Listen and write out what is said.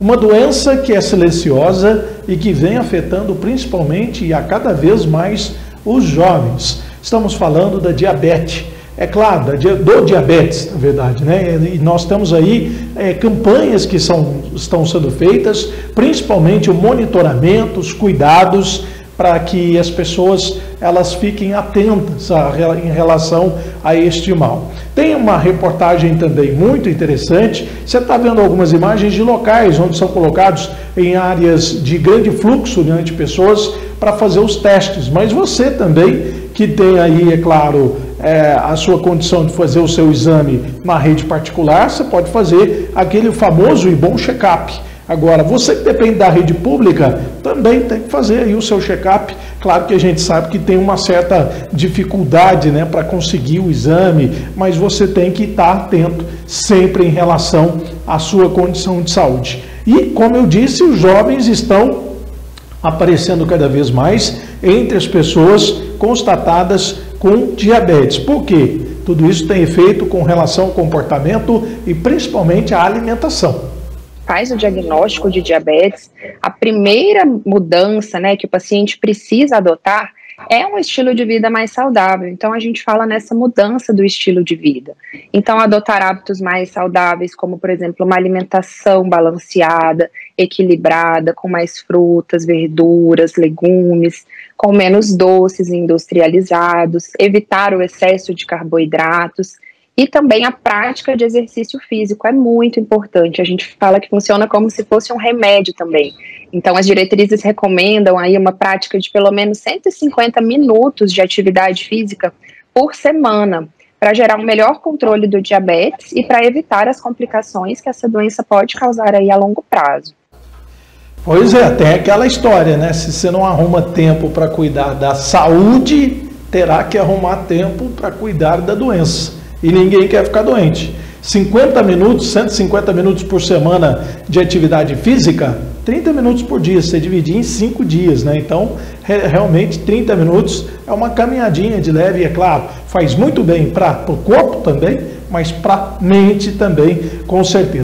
Uma doença que é silenciosa e que vem afetando principalmente e a cada vez mais os jovens. Estamos falando da diabetes. É claro, do diabetes, na verdade, né? E nós temos aí campanhas que estão sendo feitas, principalmente o monitoramento, os cuidados, para que as pessoas elas fiquem atentas em relação a este mal. Tem uma reportagem também muito interessante. Você está vendo algumas imagens de locais onde são colocados em áreas de grande fluxo, né, de pessoas para fazer os testes. Mas você também, que tem aí, é claro, a sua condição de fazer o seu exame na rede particular, você pode fazer aquele famoso e bom check-up. Agora, você que depende da rede pública, também tem que fazer aí o seu check-up. Claro que a gente sabe que tem uma certa dificuldade, né, para conseguir o exame, mas você tem que estar atento sempre em relação à sua condição de saúde. E, como eu disse, os jovens estão aparecendo cada vez mais entre as pessoas constatadas com diabetes. Por quê? Tudo isso tem efeito com relação ao comportamento e principalmente à alimentação. Faz o diagnóstico de diabetes, a primeira mudança, né, que o paciente precisa adotar é um estilo de vida mais saudável. Então, a gente fala nessa mudança do estilo de vida. Então, adotar hábitos mais saudáveis, como, por exemplo, uma alimentação balanceada, equilibrada, com mais frutas, verduras, legumes, com menos doces industrializados, evitar o excesso de carboidratos. E também a prática de exercício físico é muito importante. A gente fala que funciona como se fosse um remédio também. Então, as diretrizes recomendam aí uma prática de pelo menos 150 minutos de atividade física por semana, para gerar um melhor controle do diabetes e para evitar as complicações que essa doença pode causar aí a longo prazo. Pois é, tem aquela história, né? Se você não arruma tempo para cuidar da saúde, terá que arrumar tempo para cuidar da doença. E ninguém quer ficar doente. 50 minutos, 150 minutos por semana de atividade física, 30 minutos por dia, você dividir em 5 dias, né? Então, realmente 30 minutos é uma caminhadinha de leve, e é claro, faz muito bem para o corpo também, mas para a mente também, com certeza.